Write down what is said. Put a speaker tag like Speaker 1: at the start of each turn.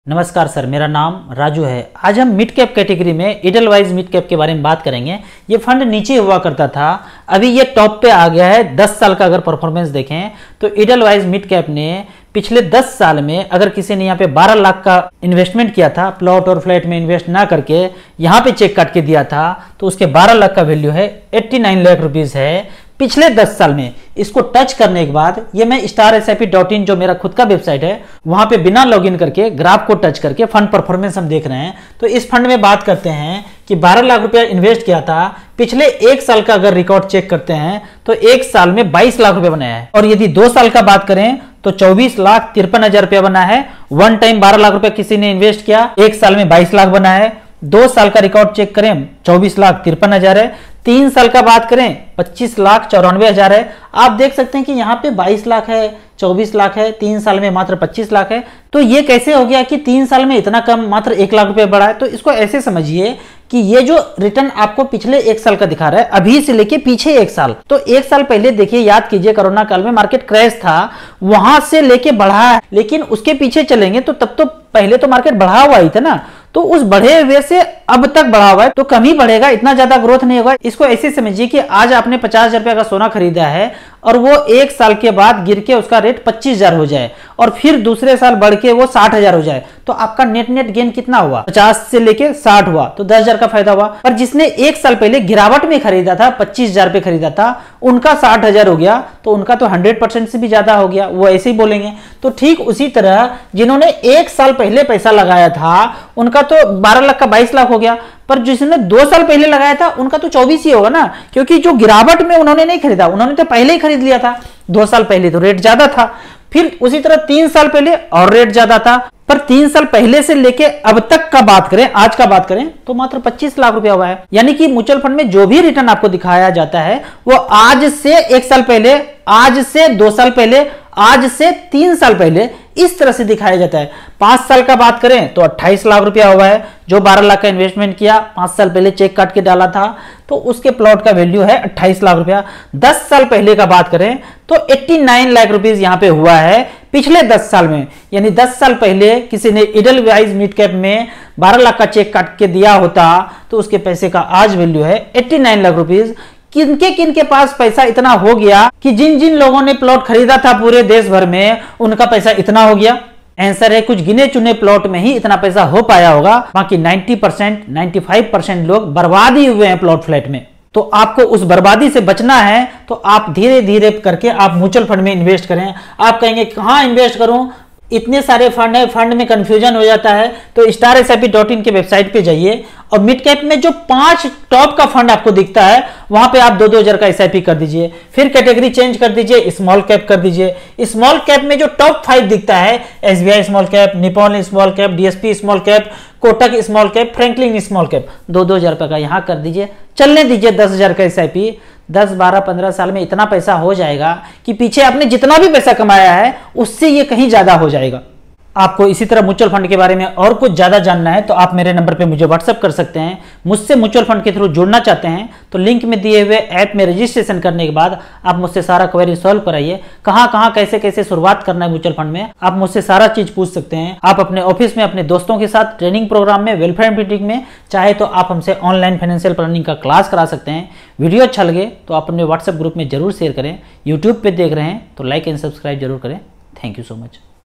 Speaker 1: नमस्कार सर, मेरा नाम राजू है। आज हम मिड कैप कैटेगरी में इडलवाइज मिड कैप के बारे में बात करेंगे। ये फंड नीचे हुआ करता था, अभी ये टॉप पे आ गया है। 10 साल का अगर परफॉर्मेंस देखें तो इडलवाइज मिड कैप ने पिछले 10 साल में अगर किसी ने यहाँ पे 12 लाख का इन्वेस्टमेंट किया था, प्लॉट और फ्लैट में इन्वेस्ट ना करके यहाँ पे चेक काट के दिया था, तो उसके 12 लाख का वैल्यू है 89 लाख रुपीज है पिछले 10 साल में। इसको टच करने के बाद ये मैं StarSIP.in जो मेरा खुद का वेबसाइट है वहां पे बिना लॉगिन करके ग्राफ को टच करके फंड परफॉर्मेंस हम देख रहे हैं। तो इस फंड में बात करते हैं कि 12 लाख रुपया इन्वेस्ट किया था, पिछले 1 साल का अगर रिकॉर्ड चेक करते हैं तो 1 साल में 22 लाख रुपया बनाया है। और यदि 2 साल का बात करें तो 24,53,000 रुपया बना है। वन टाइम 12 लाख रुपया किसी ने इन्वेस्ट किया, 1 साल में 22 लाख बना है। 2 साल का रिकॉर्ड चेक करें 24,53,000 है। 3 साल का बात करें 25,94,000 है। आप देख सकते हैं कि यहाँ पे 22 लाख है, 24 लाख है, 3 साल में मात्र 25 लाख है। तो ये कैसे हो गया कि 3 साल में इतना कम, मात्र 1 लाख रुपए बढ़ा है। तो इसको ऐसे समझिए कि ये जो रिटर्न आपको पिछले 1 साल का दिखा रहा है, अभी से लेके पीछे 1 साल, तो 1 साल पहले देखिए, याद कीजिए कोरोना काल में मार्केट क्रैश था, वहां से लेके बढ़ा है। लेकिन उसके पीछे चलेंगे तो तब तो पहले तो मार्केट बढ़ा हुआ ही था ना, तो उस बढ़े हुए से अब तक बढ़ा हुआ है, तो कम ही बढ़ेगा, इतना ज्यादा ग्रोथ नहीं होगा। इसको ऐसे समझिए कि आज आपने 50,000 रुपया का सोना खरीदा है और वो 1 साल के बाद गिर के उसका रेट 25,000 हो जाए और फिर दूसरे साल बढ़ के वो 60,000 हो जाए, तो आपका नेट गेन कितना हुआ? 50 से लेके 60 हुआ, तो 10,000 का फायदा हुआ। पर जिसने 1 साल पहले गिरावट में खरीदा था, 25,000 पे खरीदा था, उनका 60,000 हो गया, तो उनका तो 100% से भी ज्यादा हो गया, वो ऐसे ही बोलेंगे। तो ठीक उसी तरह जिन्होंने 1 साल पहले पैसा लगाया था उनका तो 12 लाख का 22 लाख हो गया, पर जिसने 2 साल पहले लगाया था उनका तो 24 ही होगा ना, क्योंकि जो गिरावट में उन्होंने नहीं खरीदा, उन्होंने तो पहले ही खरीद लिया था। 2 साल पहले तो रेट ज्यादा था, फिर उसी तरह 3 साल पहले और रेट ज्यादा था। पर 3 साल पहले से लेके अब तक का बात करें, आज का बात करें, तो मात्र 25 लाख रुपया हुआ है। यानी कि म्यूचुअल फंड में जो भी रिटर्न आपको दिखाया जाता है वो आज से 1 साल पहले, आज से 2 साल पहले, आज से 3 साल पहले इस तरह से दिखाया जाता है। 5 साल का बात करें तो 28 लाख रुपया हुआ है। जो 12 लाख का इन्वेस्टमेंट किया, 5 साल पहले चेक काट के डाला था, तो उसके प्लॉट का वैल्यू है 28 लाख रुपया। 10 साल पहले का बात करें तो 89 लाख रुपीज यहां पे हुआ है पिछले 10 साल में। यानी 10 साल पहले किसी ने इडलवाइज मिड कैप में 12 लाख का चेक काट के दिया होता तो उसके पैसे का आज वैल्यू है 89 लाख रुपीज। किनके पास पैसा इतना हो गया कि जिन जिन लोगों ने प्लॉट खरीदा था पूरे देश भर में, उनका पैसा इतना हो गया? आंसर है कुछ गिने चुने प्लॉट में ही इतना पैसा हो पाया होगा, बाकी 90%, 95% लोग बर्बाद ही हुए हैं प्लॉट फ्लैट में। तो आपको उस बर्बादी से बचना है तो आप धीरे धीरे करके आप म्यूचुअल फंड में इन्वेस्ट करें। आप कहेंगे कहां इन्वेस्ट करूं, इतने सारे फंड है, फंड में कंफ्यूजन हो जाता है, तो StarSIP.in के वेबसाइट पे जाइए और मिड कैप में जो 5 टॉप का फंड आपको दिखता है वहां पे आप 2-2 हजार का SIP कर दीजिए। फिर कैटेगरी चेंज कर दीजिए, स्मॉल कैप कर दीजिए। स्मॉल कैप में जो टॉप 5 दिखता है, SBI small cap, Nippon small cap, DSP small cap, Kotak small cap, Franklin small cap, 2-2 हजार रुपए का यहां कर दीजिए। चलने दीजिए 10,000 का SIP। 10, 12, 15 साल में इतना पैसा हो जाएगा कि पीछे आपने जितना भी पैसा कमाया है उससे ये कहीं ज्यादा हो जाएगा। आपको इसी तरह म्यूचुअल फंड के बारे में और कुछ ज्यादा जानना है तो आप मेरे नंबर पे मुझे व्हाट्सएप कर सकते हैं। मुझसे म्यूचुअल फंड के थ्रू जुड़ना चाहते हैं तो लिंक में दिए हुए ऐप में रजिस्ट्रेशन करने के बाद आप मुझसे सारा क्वेरी सॉल्व कराइए। कहाँ कैसे शुरुआत करना है म्यूचुअल फंड में, आप मुझसे सारा चीज पूछ सकते हैं। आप अपने ऑफिस में अपने दोस्तों के साथ ट्रेनिंग प्रोग्राम में, वेलफेयर मीटिंग में, चाहे तो आप हमसे ऑनलाइन फाइनेंशियल प्लानिंग का क्लास करा सकते हैं। वीडियो अच्छा लगे तो आप अपने व्हाट्सएप ग्रुप में जरूर शेयर करें। यूट्यूब पे देख रहे हैं तो लाइक एंड सब्सक्राइब जरूर करें। Thank you so much.